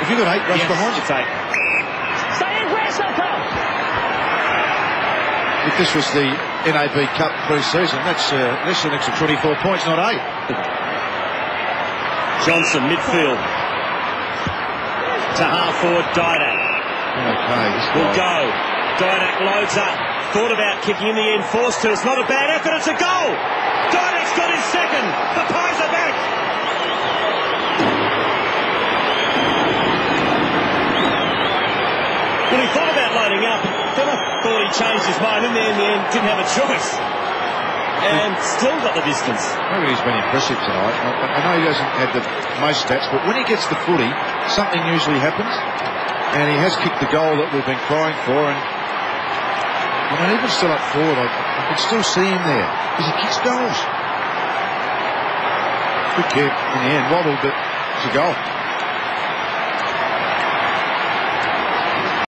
Have you got 8 rush behind you? It's 8. Stay aggressive, pal. If this was the NAB Cup pre-season, that's an extra 24 points, not 8. Johnson, midfield. To half-forward, Didak. Okay, this Will guy. go. Didak loads up. Thought about kicking in the end, forced to. It's not a bad effort, it's a goal! Didak's got his second. The Pies are back. Well, he thought about loading up. Then I thought he changed his mind. In the end, didn't have a choice. And still got the distance. Maybe he's been impressive tonight. I know he doesn't have the most stats, but when he gets the footy, something usually happens. And he has kicked the goal that we've been crying for. And I mean, even still up forward, I can still see him there because he kicks goals. Good kick in the end, wobbled, but it's a goal.